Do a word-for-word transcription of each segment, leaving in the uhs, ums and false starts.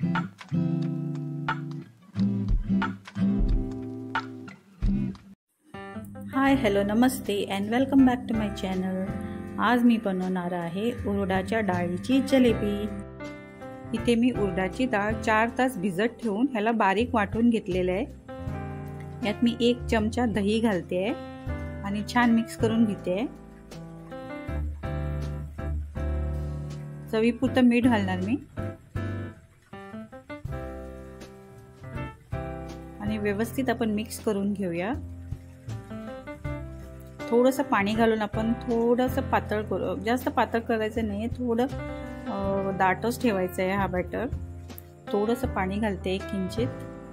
Hi hello namaste and welcome back to my channel. आज मी बनवणार आहे उडदाच्या डाळीची जलेबी। इथे मी उडदाची डाळ चार तास भिजत ठेवून ह्याला बारीक वाटून घेतलेले आहे। यात मी एक चमचा दही घालते आणि छान मिक्स करून घेते। चवीपुरतं मीठ घालणार मी आणि व्यवस्थित आपण मिक्स करून घेऊया। थोडंसं पाणी घालून आपण थोडंसं पातळ करू, जास्त पातळ करायचं नाही आहे, थोडं दाटच ठेवायचं आहे हा बॅटर। थोडंसं पाणी घालते एक किंचित।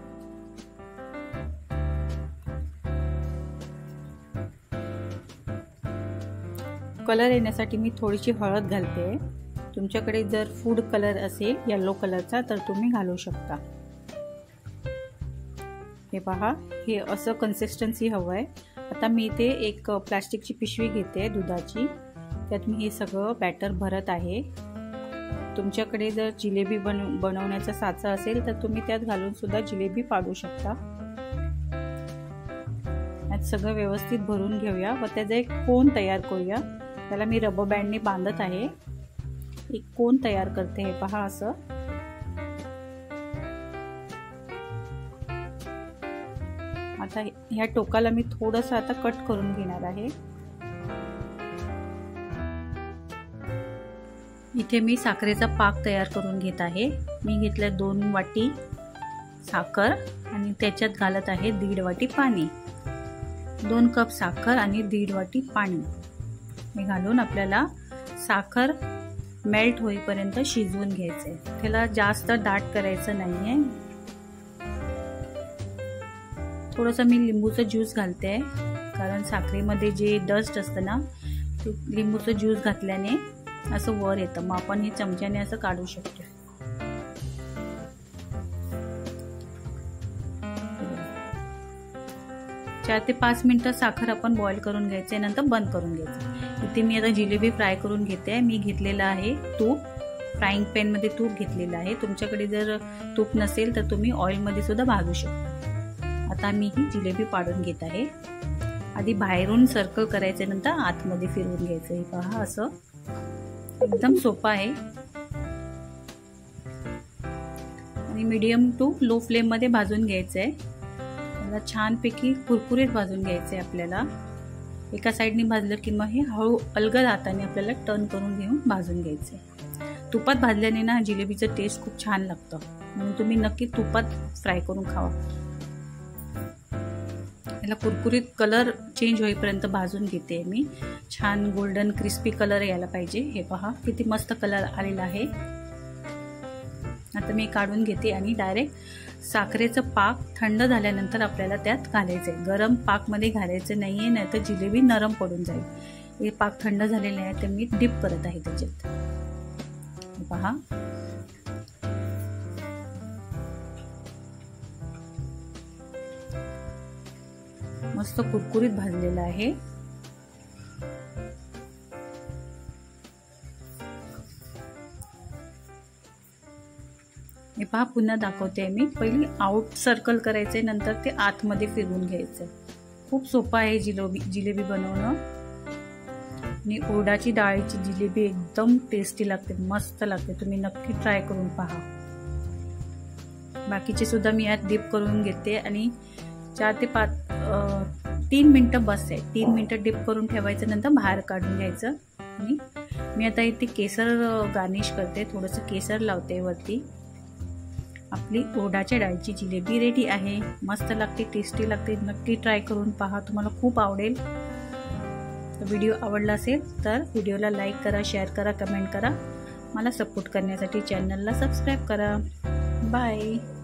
कलर येण्यासाठी मी थोडीशी हळद घालते। तुमच्याकडे जर फूड कलर असेल येलो कलरचा तर तुम्ही घालू शकता। हे पहा, हे असं कन्सिस्टन्सी हवं आहे। आता मी इथे एक प्लास्टिकची पिशवी घेते दुधाची, त्यात मी हे सगळं बॅटर भरत आहे। तुमच्याकडे जर जिलेबी बन बनवण्याचा साचा असेल तर तुम्ही त्यात घालून सुद्धा जिलेबी पाडू शकता। यात सगळं व्यवस्थित भरून घेऊया व त्याचा एक कोन तयार करूया। त्याला मी रबर बँडने बांधत आहे। एक कोन तयार करते, हे पहा असं। आता ह्या टोकाला मी थोडंसं आता कट करून घेणार आहे। इथे मी साखरेचा पाक तयार करून घेत आहे। मी घेतले दोन वाटी साखर आणि त्याच्यात घालत आहे दीड वाटी पाणी। दोन कप साखर आणि दीड वाटी पाणी मी घालून आपल्याला साखर मेल्ट होईपर्यंत शिजवून घ्यायचे। त्याला जास्त दाट करायचं नाहीये। थोडंसं मी लिंबूचं ज्यूस घालते, कारण साखरेमध्ये जे डस्ट असतं ना ते लिंबूचं ज्यूस घातल्याने असं वर येतं। मग आपण हे चमच्याने असं काढू शकतो। चार ते पाच मिनिटं साखर आपण बॉईल करून घ्यायचे, नंतर बंद करून घ्यायचं। इथे मी आता जिलेबी फ्राय करून घेते। मी घेतलेलं आहे तूप, फ्राईंग पॅन मध्ये तूप घेतलेलं आहे। तुमच्याकडे जर तूप नसेल तर तुम्ही ऑइल मध्ये सुद्धा भाजू शकता। आता मी ही जिलेबी पाडून घेत आहे। आधी बाहेरून सर्कल करायचे, नंतर आतमध्ये फिरवून घ्यायचं। हे पहा, असं एकदम सोपं आहे। आणि मीडियम टू लो फ्लेम मध्ये भाजून घ्यायचंय। त्याला छानपैकी कुरकुरीत भाजून घ्यायचंय आपल्याला। एका साईडने भाजलं की मग हे हळू अलगद हाताने आपल्याला टर्न करून घेऊन भाजून घ्यायचंय। तुपात भाजल्याने ना जिलेबीचं टेस्ट खूप छान लागतं, म्हणून तुम्ही नक्की तुपात फ्राय करून खावा। याला कुरकुरीत कलर चेंज होईपर्यंत भाजून घेते मी। छान गोल्डन क्रिस्पी कलर यायला पाहिजे। हे पहा किती मस्त कलर आलेला आहे। आता मी काढून घेते आणि डायरेक्ट साखरेचं पाक थंड झाल्यानंतर आपल्याला त्यात घालायचंय। गरम पाक मध्ये घालायचं नाहीये, नाहीतर जिलेबी नरम पडून जाईल। हे पाक थंड झालेले आहे तर मी डिप करत आहे त्याच्यात। हे पहा, मस्त कुरकुरीत भाजलेला आहे। हे पहा, पुन्हा दाखवते मी। पहिली आउट सर्कल करायचे, नंतर ते आतमध्ये फिरवून घ्यायचं। खूप सोपं आहे जिलेबी जिलेबी बनवणं। आणि उडदाची डाळीची जिलेबी एकदम टेस्टी लागते, मस्त लागते। तुम्ही नक्की ट्राय करून पहा। बाकीचे सुद्धा मी यात डिप करून घेते आणि चार ते पाच तीन मिनिटं बस आहे। तीन मिनिटं डिप करून ठेवायचं, नंतर बाहेर काढून घ्यायचं। आणि मी आता इथे केसर गार्निश करते, थोडंसं केसर लावते वरती। आपली उडदाच्या डाळीची जिलेबी रेडी आहे। मस्त लागते, टेस्टी लागते। नक्की ट्राय करून पहा, तुम्हाला खूप आवडेल। व्हिडिओ आवडला असेल तर व्हिडिओला लाईक करा, शेअर करा, कमेंट करा। मला सपोर्ट करण्यासाठी चॅनलला सबस्क्राईब करा। बाय।